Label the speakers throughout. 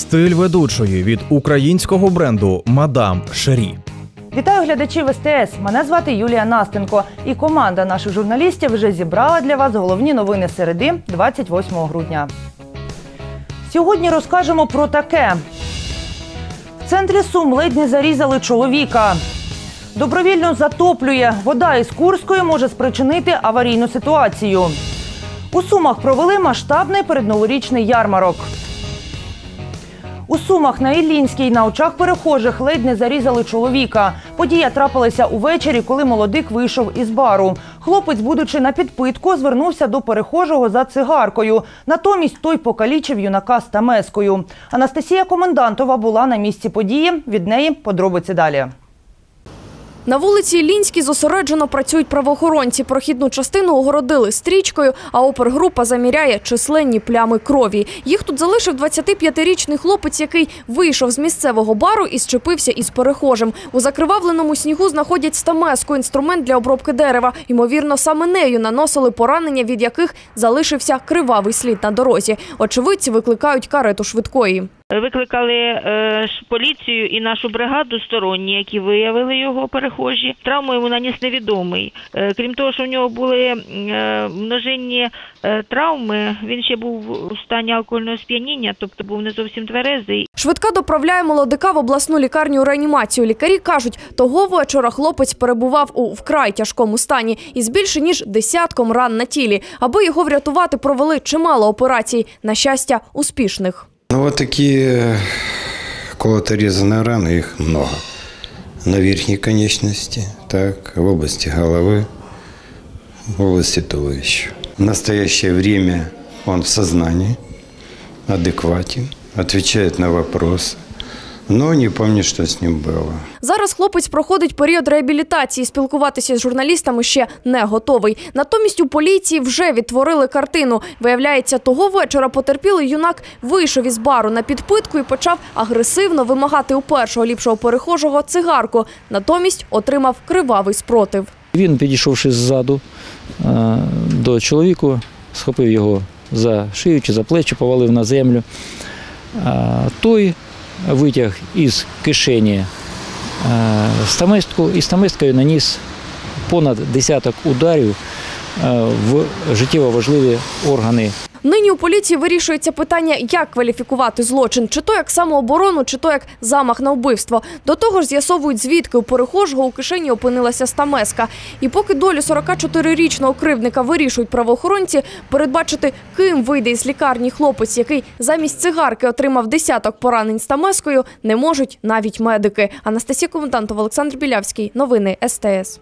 Speaker 1: Стиль ведучої від українського бренду «Мадам Шері».
Speaker 2: Вітаю глядачів СТС. Мене звати Юлія Настенко. І команда наших журналістів вже зібрала для вас головні новини середи, 28 грудня. Сьогодні розкажемо про таке. В центрі Сум ледь не зарізали чоловіка. Добровільно затоплює. Вода із Курської може спричинити аварійну ситуацію. У Сумах провели масштабний передноворічний ярмарок. У Сумах на Іллінській на очах перехожих ледь не зарізали чоловіка. Подія трапилася увечері, коли молодик вийшов із бару. Хлопець, будучи на підпитку, звернувся до перехожого за цигаркою. Натомість той покалічив юнака стамескою. Анастасія Комендантова була на місці події. Від неї подробиці далі.
Speaker 3: На вулиці Іллінській зосереджено працюють правоохоронці. Прохідну частину огородили стрічкою, а опергрупа заміряє численні плями крові. Їх тут залишив 25-річний хлопець, який вийшов з місцевого бару і зчепився із перехожим. У закривавленому снігу знаходять стамеску – інструмент для обробки дерева. Ймовірно, саме нею наносили поранення, від яких залишився кривавий слід на дорозі. Очевидці викликають карету швидкої.
Speaker 4: Викликали поліцію і нашу бригаду сторонні, які виявили його перехожі. Травму йому наніс невідомий. Крім того, що в нього були множинні травми, він ще був у стані алкогольного сп'яніння, тобто був не зовсім тверезий.
Speaker 3: Швидка доправляє молодика в обласну лікарню реанімацію. Лікарі кажуть, того вечора хлопець перебував у вкрай тяжкому стані із більше ніж десятком ран на тілі. Аби його врятувати, провели чимало операцій. На щастя, успішних.
Speaker 5: Ну, вот такие колото-резанные раны, их много. На верхней конечности, так, в области головы, в области туловища. В настоящее время он в сознании, адекватен, отвечает на вопросы. Но не пам'ятаю, що з ним було.
Speaker 3: Зараз хлопець проходить період реабілітації. Спілкуватися з журналістами ще не готовий. Натомість у поліції вже відтворили картину. Виявляється, того вечора потерпілий юнак вийшов із бару на підпитку і почав агресивно вимагати у першого ліпшого перехожого цигарку. Натомість отримав кривавий спротив.
Speaker 6: Він, підійшовши ззаду до чоловіка, схопив його за шию чи за плечі, повалив на землю. Той витяг із кишені стаместку і стаместкою наніс понад десяток ударів в життєво важливі органи.
Speaker 3: Нині у поліції вирішується питання, як кваліфікувати злочин. Чи то як самооборону, чи то як замах на вбивство. До того ж з'ясовують, звідки у перехожого у кишені опинилася стамеска. І поки долю 44-річного кривдника вирішують правоохоронці, передбачити, ким вийде із лікарні хлопець, який замість цигарки отримав десяток поранень стамескою, не можуть навіть медики. Анастасія Комендантова, Олександр Білявський. Новини СТС.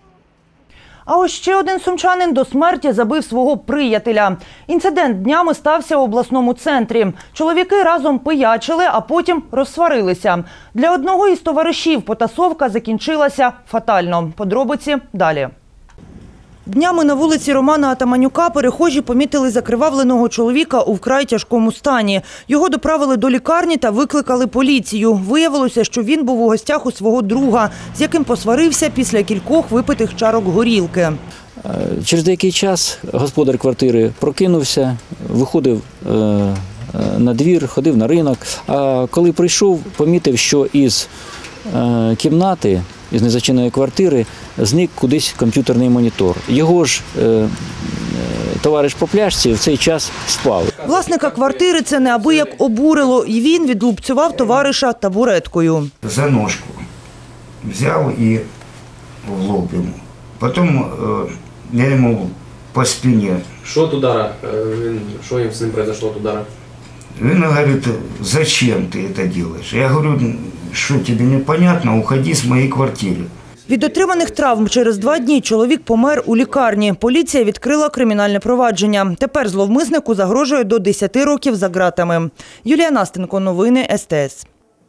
Speaker 2: А ось ще один сумчанин до смерті забив свого приятеля. Інцидент днями стався у обласному центрі. Чоловіки разом пиячили, а потім розсварилися. Для одного із товаришів потасовка закінчилася фатально. Подробиці далі. Днями на вулиці Романа Атаманюка перехожі помітили закривавленого чоловіка у вкрай тяжкому стані. Його доправили до лікарні та викликали поліцію. Виявилося, що він був у гостях у свого друга, з яким посварився після кількох випитих чарок горілки.
Speaker 6: Через деякий час господар квартири прокинувся, виходив на двір, ходив на ринок. А коли прийшов, помітив, що із кімнати, із незачиненої квартири, зник кудись комп'ютерний монітор. Його ж товариш по пляшці в цей час спав.
Speaker 2: Власника квартири це неабияк обурило, і він відлупцював товариша табуреткою.
Speaker 7: За ножку взяв і в лоб йому. Потім я йому по спині.
Speaker 8: Що від удара? Що з ним произошло від удара?
Speaker 7: Він говорить, зачем ти це робиш? Я говорю, що тобі непонятно, уходи з моєї квартири.
Speaker 2: Від отриманих травм через 2 дні чоловік помер у лікарні. Поліція відкрила кримінальне провадження. Тепер зловмиснику загрожує до 10 років за ґратами. Юлія Настенко, новини СТС.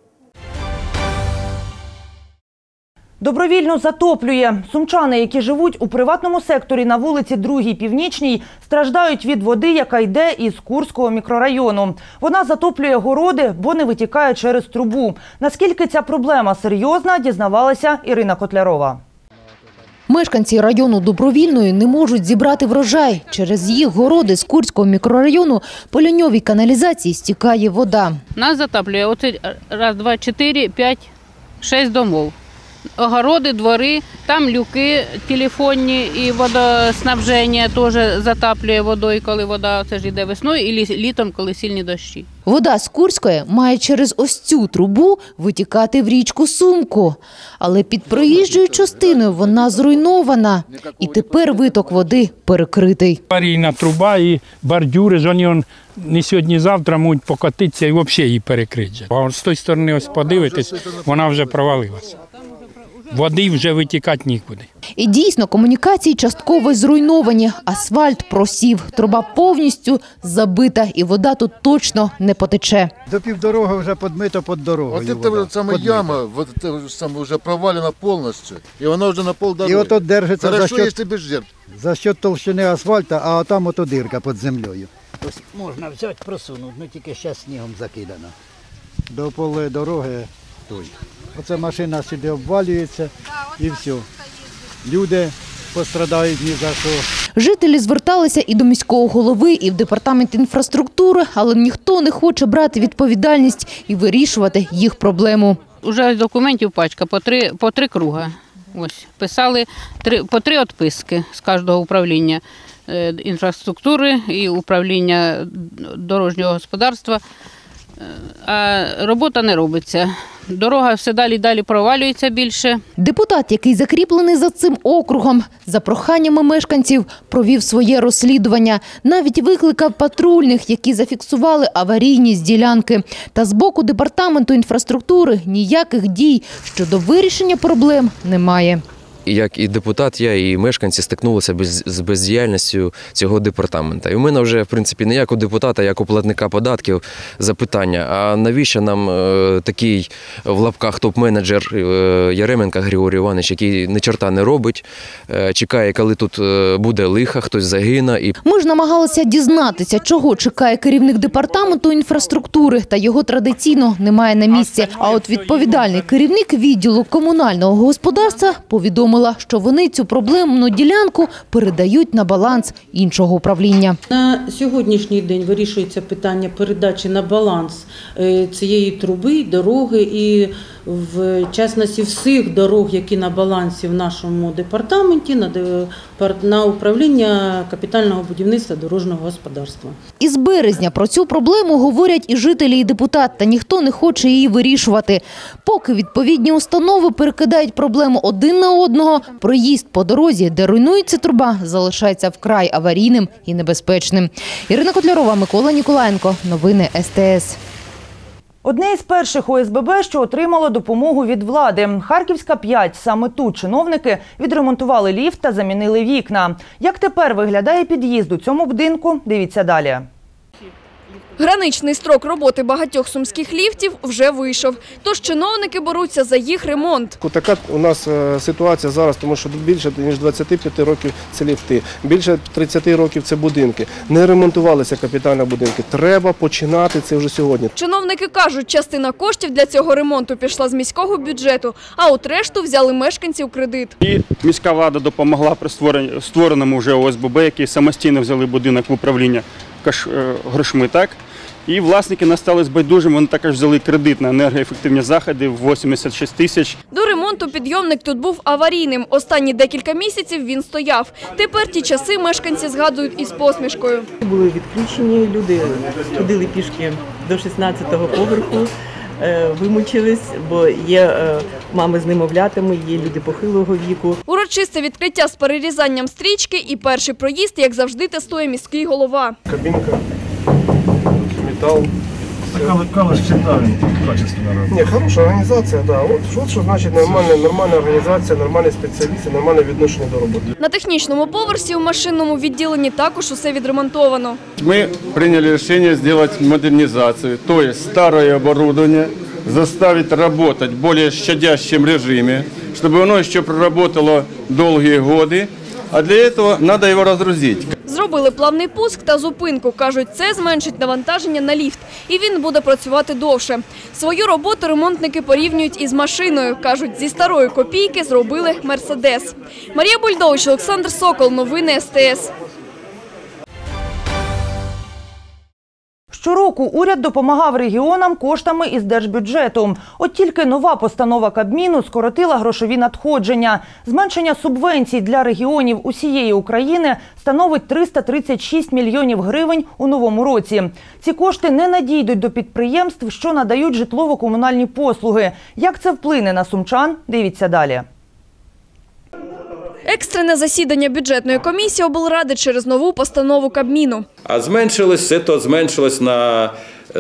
Speaker 2: Добровільно затоплює. Сумчани, які живуть у приватному секторі на вулиці 2-й Північній, страждають від води, яка йде із Курського мікрорайону. Вона затоплює городи, бо не витікає через трубу. Наскільки ця проблема серйозна, дізнавалася Ірина Котлярова.
Speaker 9: Мешканці району Добровільної не можуть зібрати врожай. Через їх городи з Курського мікрорайону по ліньовій каналізації стікає вода.
Speaker 10: Нас затоплює оце раз, два, 4, 5, 6 домов. Огороди, двори, там люки телефонні і водоснабження теж затоплює водою, коли вода це ж йде весною, і літом, коли сильні дощі.
Speaker 9: Вода з Курської має через ось цю трубу витікати в річку Сумку. Але під проїжджою частиною вона зруйнована. І тепер виток води перекритий.
Speaker 11: Аварійна труба і бордюри, вони не сьогодні-завтра можуть покотитися і взагалі її перекрити. А з тої сторони, ось подивитись, вона вже провалилася. Води вже витікати нікуди.
Speaker 9: І дійсно, комунікації частково зруйновані. Асфальт просів, труба повністю забита і вода тут точно не потече.
Speaker 12: До півдороги вже підмито під дорогою.
Speaker 13: Ось ця яма вже провалена повністю. І вона вже на полдороги.
Speaker 12: І ото держиться
Speaker 13: за
Speaker 12: счет толщини асфальту, а там ото дирка під землею.
Speaker 14: Ось можна взяти, просунути, але тільки зараз снігом закидано.
Speaker 12: До поле дороги той. Оце машина сюди обвалюється і все. Люди пострадають ні за що.
Speaker 9: Жителі зверталися і до міського голови, і в департамент інфраструктури, але ніхто не хоче брати відповідальність і вирішувати їх проблему.
Speaker 10: Уже документів пачка по три круга. Ось писали по 3 відписки з кожного управління інфраструктури і управління дорожнього господарства. А робота не робиться. Дорога все далі і далі провалюється більше.
Speaker 9: Депутат, який закріплений за цим округом, за проханнями мешканців, провів своє розслідування. Навіть викликав патрульних, які зафіксували аварійність ділянки. Та з боку департаменту інфраструктури ніяких дій щодо вирішення проблем немає.
Speaker 15: Як і депутат, я і мешканці стикнулися з бездіяльністю цього департаменту. І у мене вже, в принципі, не як у депутата, як у платника податків запитання, а навіщо нам такий в лапках топ-менеджер Яременко Григорій Іванович, який ні чорта не робить, чекає, коли тут буде лихо, хтось загине.
Speaker 9: Ми ж намагалися дізнатися, чого чекає керівник департаменту інфраструктури, та його традиційно немає на місці. А от відповідальний керівник відділу комунального господарства повідомив, що вони цю проблемну ділянку передають на баланс іншого управління.
Speaker 16: На сьогоднішній день вирішується питання передачі на баланс цієї труби, дороги і в частності всіх дорог, які на балансі в нашому департаменті, на управління капітального будівництва дорожнього господарства.
Speaker 9: Із березня про цю проблему говорять і жителі, і депутат, та ніхто не хоче її вирішувати. Поки відповідні установи перекидають проблему один на одного, проїзд по дорозі, де руйнується труба, залишається вкрай аварійним і небезпечним. Ірина Котлярова, Микола Ніколаєнко. Новини СТС.
Speaker 2: Одне із перших ОСББ, що отримало допомогу від влади. Харківська 5. Саме тут чиновники відремонтували ліфт та замінили вікна. Як тепер виглядає під'їзд у цьому будинку? Дивіться далі.
Speaker 3: Граничний строк роботи багатьох сумських ліфтів вже вийшов. Тож чиновники беруться за їх ремонт.
Speaker 17: Така у нас ситуація зараз, тому що більше ніж 25 років це ліфти, більше 30 років це будинки. Не ремонтувалися капітально будинки. Треба починати це вже сьогодні.
Speaker 3: Чиновники кажуть, частина коштів для цього ремонту пішла з міського бюджету, а от решту взяли мешканці у кредит.
Speaker 18: І міська влада допомогла при створеному вже ОСББ, які самостійно взяли будинок в управління грошми, так? І власники не стали байдужими, вони також взяли кредит на енергоефективні заходи в 86 тисяч.
Speaker 3: До ремонту підйомник тут був аварійним. Останні декілька місяців він стояв. Тепер ті часи мешканці згадують із посмішкою.
Speaker 19: Були відключені, люди ходили пішки до 16-го поверху, вимучились, бо є мами з немовлятами, є люди похилого віку.
Speaker 3: Урочисте відкриття з перерізанням стрічки і перший проїзд, як завжди, тестує міський голова.
Speaker 17: Кабінка, металл. Калаш всегда качественно работает. Нет, хорошая организация, да. Вот что значит нормальная организация, нормальні спеціалісти, нормальне відношення до роботи.
Speaker 3: На технічному поверсі у машинному відділенні також усе відремонтовано.
Speaker 18: Ми прийняли рішення зробити модернізацію, тобто старе обладнання заставити працювати в більш щадящому режимі, щоб воно ще проработало довгі роки, а для цього треба його розгрузити.
Speaker 3: Встановили плавний пуск та зупинку. Кажуть, це зменшить навантаження на ліфт. І він буде працювати довше. Свою роботу ремонтники порівнюють із машиною. Кажуть, зі старої копійки зробили «Мерседес». Марія Бульдович, Олександр Сокол. Новини СТС.
Speaker 2: Щороку уряд допомагав регіонам коштами із держбюджету. От тільки нова постанова Кабміну скоротила грошові надходження. Зменшення субвенцій для регіонів усієї України становить 336 мільйонів гривень у новому році. Ці кошти не надійдуть до підприємств, що надають житлово-комунальні послуги. Як це вплине на сумчан? Дивіться далі.
Speaker 3: Екстрене засідання бюджетної комісії облради через нову постанову Кабміну.
Speaker 20: А зменшилось на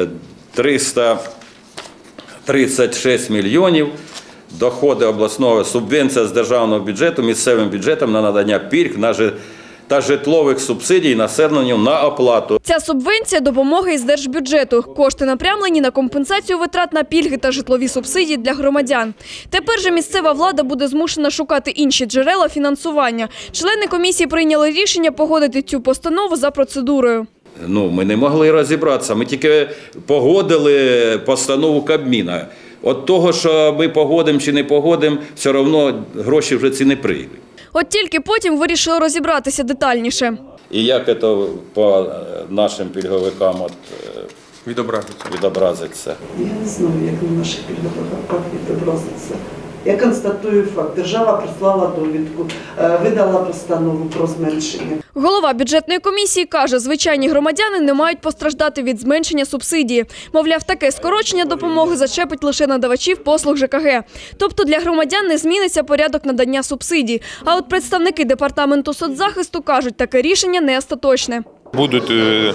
Speaker 20: 336 мільйонів доходи обласного, субвенція з державного бюджету місцевим бюджетом на надання пільг та житлових субсидій населенню на оплату.
Speaker 3: Ця субвенція – допомоги із держбюджету. Кошти направлені на компенсацію витрат на пільги та житлові субсидії для громадян. Тепер же місцева влада буде змушена шукати інші джерела фінансування. Члени комісії прийняли рішення погодити цю постанову за процедурою.
Speaker 20: Ми не могли розібратися, ми тільки погодили постанову Кабміна. От того, що ми погодимо чи не погодимо, все одно гроші вже ці не прийдуть.
Speaker 3: От тільки потім вирішили розібратися детальніше.
Speaker 20: І як це по нашим пільговикам відобразиться?
Speaker 21: Я не знаю, як на наших пільговиках відобразиться. Я констатую факт. Держава прислала довідку, видала постанову про зменшення.
Speaker 3: Голова бюджетної комісії каже, звичайні громадяни не мають постраждати від зменшення субсидії. Мовляв, таке скорочення допомоги зачепить лише надавачів послуг ЖКГ. Тобто для громадян не зміниться порядок надання субсидій. А от представники департаменту соцзахисту кажуть, таке рішення не остаточне.
Speaker 22: Будуть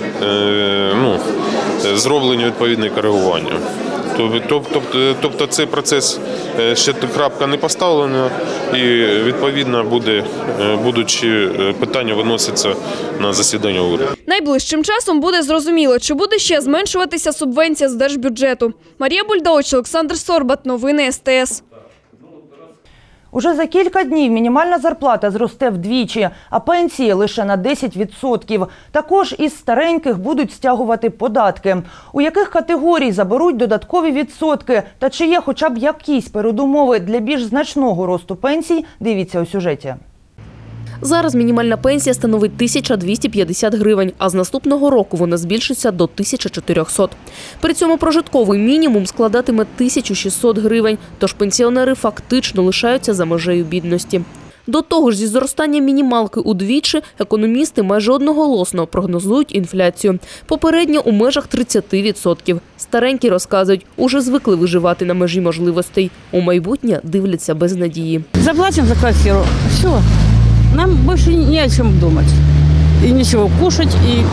Speaker 22: зроблені відповідні коригування. Тобто цей процес, ще крапка не поставлена і відповідно будуть питання виносяться на засідання уряду.
Speaker 3: Найближчим часом буде зрозуміло, чи буде ще зменшуватися субвенція з держбюджету. Марія Бульдович, Олександр Сорбат. Новини СТС.
Speaker 2: Уже за кілька днів мінімальна зарплата зросте вдвічі, а пенсії лише на 10%. Також із стареньких будуть стягувати податки. У яких категорій заберуть додаткові відсотки та чи є хоча б якісь передумови для більш значного росту пенсій, дивіться у сюжеті.
Speaker 23: Зараз мінімальна пенсія становить 1250 гривень, а з наступного року вона збільшиться до 1400. При цьому прожитковий мінімум складатиме 1600 гривень, тож пенсіонери фактично лишаються за межею бідності. До того ж, зі зростанням мінімалки удвічі економісти майже одноголосно прогнозують інфляцію. Попередньо у межах 30%. Старенькі розказують, уже звикли виживати на межі можливостей. У майбутнє дивляться без надії.
Speaker 24: Заплатимо за квартиру. Все. Нам больше не о чем думать. И ничего кушать.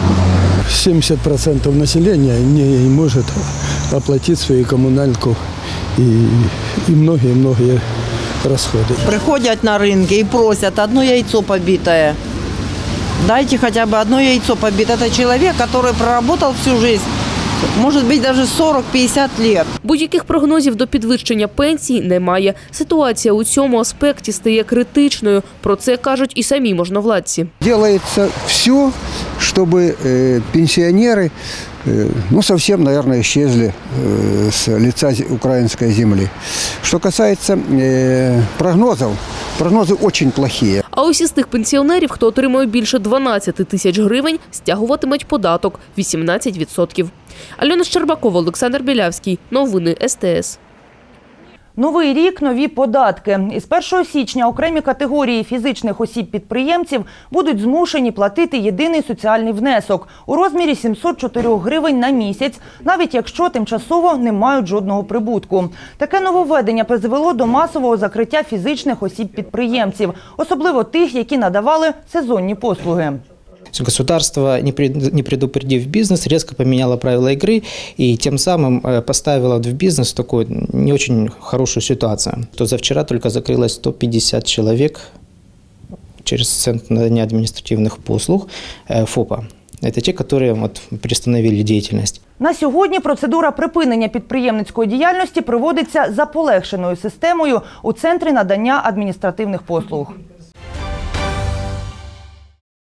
Speaker 25: 70% населения не может оплатить свою коммунальку и многие расходы.
Speaker 26: Приходят на рынки и просят одно яйцо побитое. Дайте хотя бы одно яйцо побитое. Это человек, который проработал всю жизнь. Може бути навіть 40-50 років.
Speaker 23: Будь-яких прогнозів до підвищення пенсій немає. Ситуація у цьому аспекті стає критичною. Про це кажуть і самі можновладці.
Speaker 27: Робиться все, щоб пенсіонери совсем, наверное, исчезли с лица украинской земли. Что касается прогнозов, прогнозы очень плохие.
Speaker 23: А ось із тих пенсіонерів, хто отримує більше 12 тисяч гривень, стягуватимуть податок – 18%. Альона Щербакова, Олександр Білявський. Новини СТС.
Speaker 2: Новий рік – нові податки. Із 1 січня окремі категорії фізичних осіб-підприємців будуть змушені платити єдиний соціальний внесок у розмірі 704 гривень на місяць, навіть якщо тимчасово не мають жодного прибутку. Таке нововведення призвело до масового закриття фізичних осіб-підприємців, особливо тих, які надавали сезонні послуги.
Speaker 28: Государство, не предупредив бизнес, резко поменяло правила игры и тем самым поставило в бизнес такую не очень хорошую ситуацию. То за вчера только закрылось 150 человек через Центр надания административных послуг ФОПа. Это те, которые приостановили деятельность.
Speaker 2: На сьогодні процедура припинення підприємницької діяльності проводиться за полегшеною системою у Центрі надання адміністративних послуг.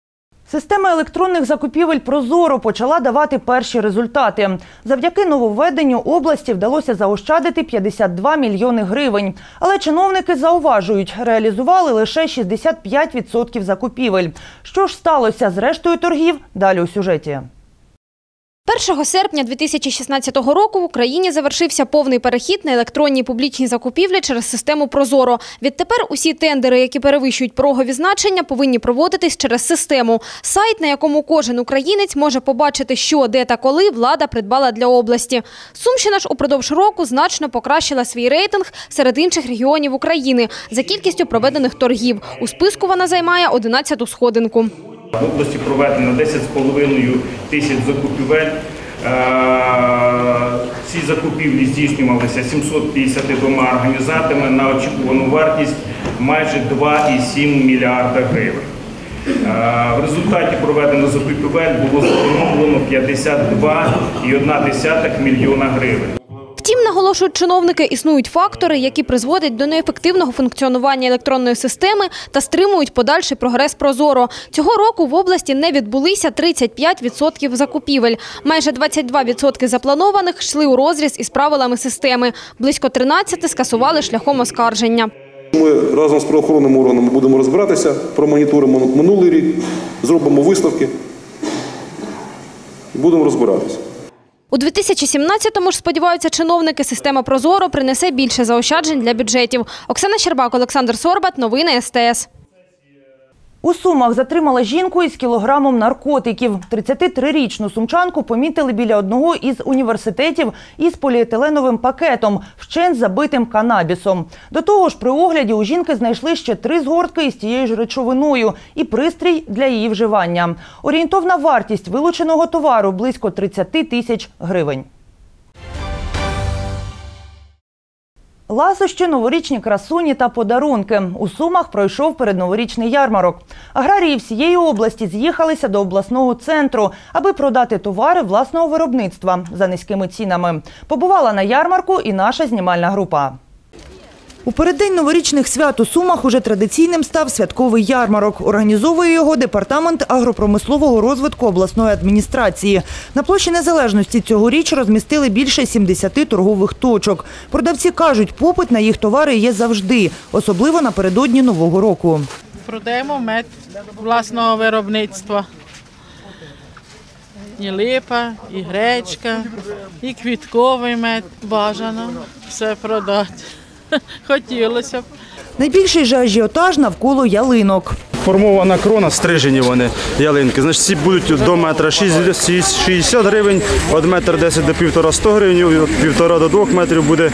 Speaker 2: Система електронних закупівель «Прозоро» почала давати перші результати. Завдяки нововведенню області вдалося заощадити 52 мільйони гривень. Але чиновники зауважують, реалізували лише 65% закупівель. Що ж сталося з рештою торгів? Далі у сюжеті.
Speaker 3: 1 серпня 2016 року в Україні завершився повний перехід на електронні публічні закупівлі через систему «Прозоро». Відтепер усі тендери, які перевищують порогові значення, повинні проводитись через систему. Сайт, на якому кожен українець може побачити, що, де та коли влада придбала для області. Сумщина ж упродовж року значно покращила свій рейтинг серед інших регіонів України за кількістю проведених торгів. У списку вона займає 11-ту сходинку.
Speaker 18: В області проведено 10,5 тисяч закупівель. Ці закупівлі здійснювалися 752 організаторами на очікувану вартість майже 2,7 мільярда гривень. В результаті проведених закупівель було зекономлено 52,1 мільйона гривень.
Speaker 3: Втім, наголошують чиновники, існують фактори, які призводять до неефективного функціонування електронної системи та стримують подальший прогрес «Прозоро». Цього року в області не відбулися 35% закупівель. Майже 22% запланованих йшли у розріз із правилами системи. Близько 13% скасували шляхом оскарження.
Speaker 1: Ми разом з правоохоронними органами будемо розбиратися, промоніторимо минулий рік, зробимо висновки і будемо розбиратися.
Speaker 3: У 2017-му ж, сподіваються чиновники, система «Прозоро» принесе більше заощаджень для бюджетів. Оксана Щербак, Олександр Сорбат. Новини СТС.
Speaker 2: У Сумах затримали жінку із кілограмом наркотиків. 33-річну сумчанку помітили біля одного із університетів із поліетиленовим пакетом, вщент забитим канабісом. До того ж, при огляді у жінки знайшли ще 3 згортки із тією ж речовиною і пристрій для її вживання. Орієнтовна вартість вилученого товару – близько 30 тисяч гривень. Ласощі, новорічні красуні та подарунки. У Сумах пройшов передноворічний ярмарок. Аграрії всієї області з'їхалися до обласного центру, аби продати товари власного виробництва за низькими цінами. Побувала на ярмарку і наша знімальна група. У переддень новорічних свят у Сумах уже традиційним став святковий ярмарок. Організовує його департамент агропромислового розвитку обласної адміністрації. На площі Незалежності цьогоріч розмістили більше 70 торгових точок. Продавці кажуть, попит на їх товари є завжди, особливо напередодні Нового року.
Speaker 4: Продаємо мед власного виробництва. І липа, і гречка, і квітковий мед. Бажано все продати. Хотілося б.
Speaker 2: Найбільший же ажіотаж навколо ялинок.
Speaker 18: Формована крона, стрижені вони ялинки. Значить, ці будуть до метра 60 гривень, від метра 10 до 1,5 – 100 гривень, від 1,5 до 2 метрів буде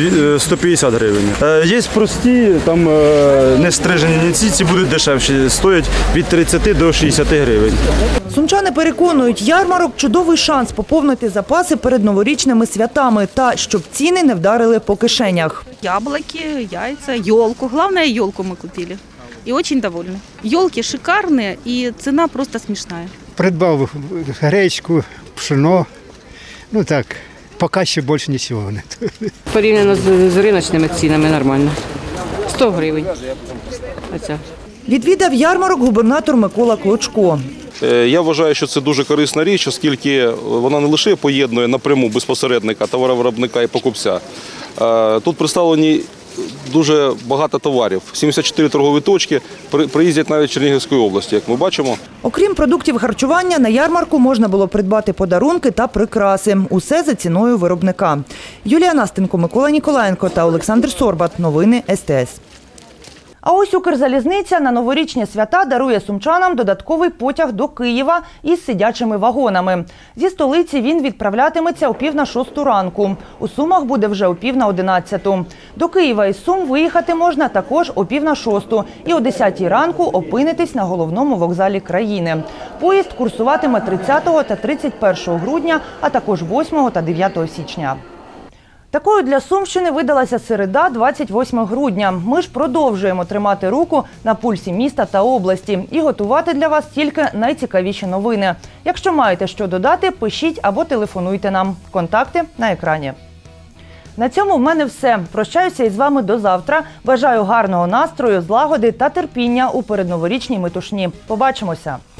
Speaker 18: 150 гривень. Є прості, там не стрижені, ці будуть дешевші, стоять від 30 до 60 гривень.
Speaker 2: Сумчани переконують, ярмарок – чудовий шанс поповнити запаси перед новорічними святами та щоб ціни не вдарили по кишенях.
Speaker 5: Яблоки, яйца, елку. Главное, елку мы купили. И очень довольны. Елки шикарные, и цена просто смешная.
Speaker 6: Придбав гречку, пшено. Ну так, поки що більше нічого не.
Speaker 7: Порівняно з риночними цінами нормально. 100 гривень. Оця.
Speaker 2: Відвідав ярмарок губернатор Микола Клочко.
Speaker 1: Я вважаю, що це дуже корисна річ, оскільки вона не лише поєднує напряму безпосередника, товаровиробника і покупця. Тут представлені дуже багато товарів. 74 торгові точки, приїздять навіть з Чернігівської області, як ми бачимо.
Speaker 2: Окрім продуктів харчування, на ярмарку можна було придбати подарунки та прикраси. Усе за ціною виробника. Юлія Настенко, Микола Ніколаєнко та Олександр Сорбат. Новини СТС. А ось Укрзалізниця на новорічні свята дарує сумчанам додатковий потяг до Києва із сидячими вагонами. Зі столиці він відправлятиметься о 5:45 ранку. У Сумах буде вже о 5:50. До Києва із Сум виїхати можна також о 5:45 і о 10 ранку опинитись на головному вокзалі країни. Поїзд курсуватиме 30 та 31 грудня, а також 8 та 9 січня. Такою для Сумщини видалася середа, 28 грудня. Ми ж продовжуємо тримати руку на пульсі міста та області і готувати для вас тільки найцікавіші новини. Якщо маєте що додати, пишіть або телефонуйте нам. Контакти на екрані. На цьому в мене все. Прощаюся із вами до завтра. Бажаю гарного настрою, злагоди та терпіння у передноворічній метушні. Побачимося!